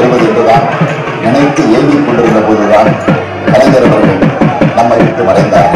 வாழ்வது என்றுதான் நினைத்து ஏங்கிக் கொண்டிருந்த போதுதான் கலைஞர் அவர்கள் நம்மை விட்டு மறைந்தார்.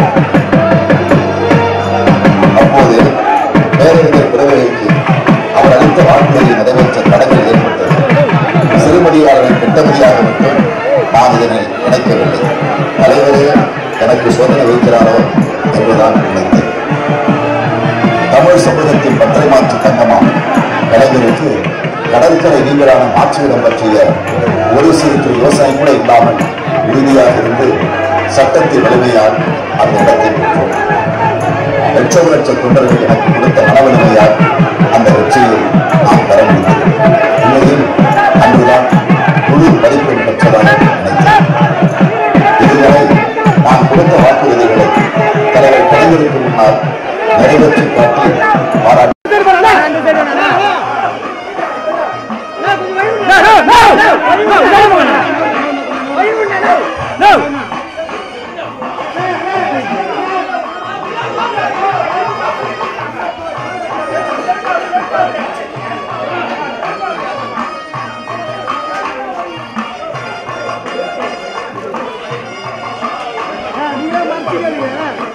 அப்போது பேரறிஞர் பிறவிக்கு அவர் அளித்த வாக்குறுதியை நிறைவேற்ற தடங்கள் ஏற்பட்டது. சிறுமதியாளரின் கெட்டபடியாக மட்டும் நான் இதனை நினைக்கவில்லை. தலைவரே எனக்கு சோதனை வைக்கிறாரோ என்றுதான் நினைத்தேன். தமிழ் சமூகத்தின் பற்றை மாற்று தங்கமாம் கலைஞருக்கு கடற்கரை நீங்களான மாற்றிடம் பற்றிய ஒரு சிறு யோசனை கூட இல்லாமல் உறுதியாக இருந்து சட்டத்தின் வலிமையால் அந்த இடத்தை பெற்றோம். லட்சம் லட்ச தொண்டர்கள் எனக்கு கொடுத்த மனவலிமையால் அந்த வெற்றியை நாம் பெற முடிந்தது. உண்மையில் அன்றுதான் முழு மதிப்பெண் பெற்றதாக நினைத்தேன். இதுவரை நான் கொடுத்த வாக்குறுதிகளை தலைவர் கலைஞருக்கு முன்னால் நிறைவேற்றி காட்டி பாராட்டு நீங்க